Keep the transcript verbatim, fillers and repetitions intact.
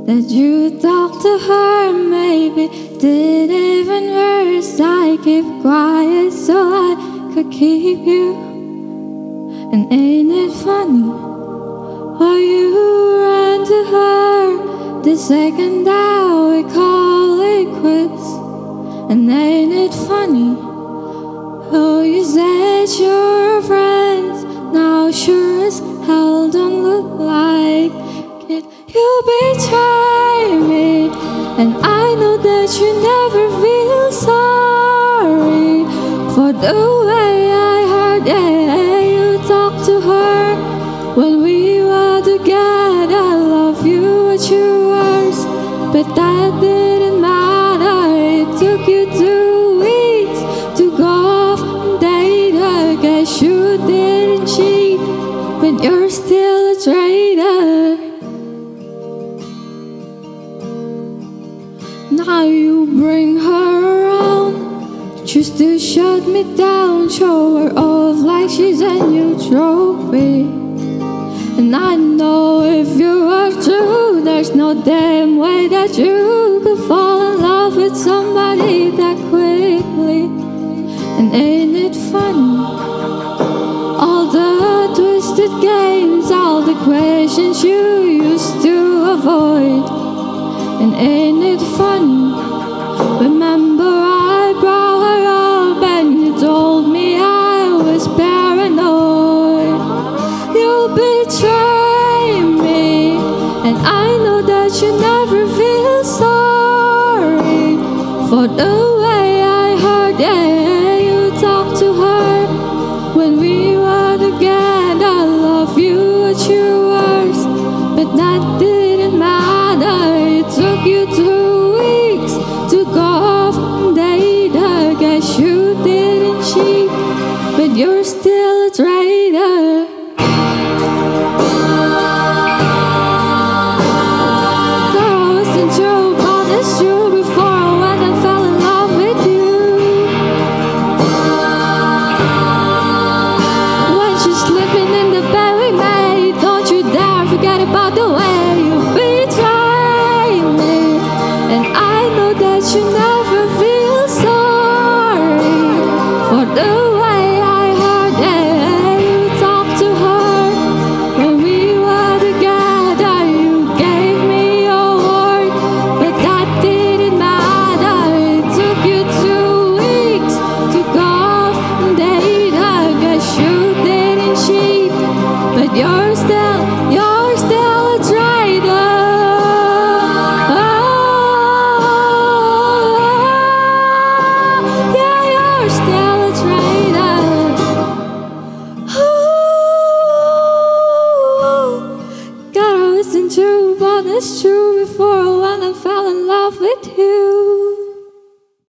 that you talked to her. Maybe did even worse. I keep quiet so I could keep you. And ain't it funny how you ran to her the second that we call it quits? And ain't it funny how you said you're friends now sure as hell don't look like it? You betray me, and I know that you never feel sorry for the way I heard it. You talked to her when we were together. I love you at your worst, but that didn't matter. It took you two weeks to go off and date her. Guess you didn't cheat, but you're still a traitor. Now you bring her around just to shut me down, show her off like she's a new trophy. And I know if you were true, there's no damn way that you could fall in love with somebody that quickly. And ain't it funny, all the twisted games, all the questions you used to avoid? And ain't it funny, remember I brought her up and you told me I was paranoid. You betray me, and I know that you never feel sorry for the way I heard it. You talked to her when we were together. I love you at your worst, but that didn't matter. It took you to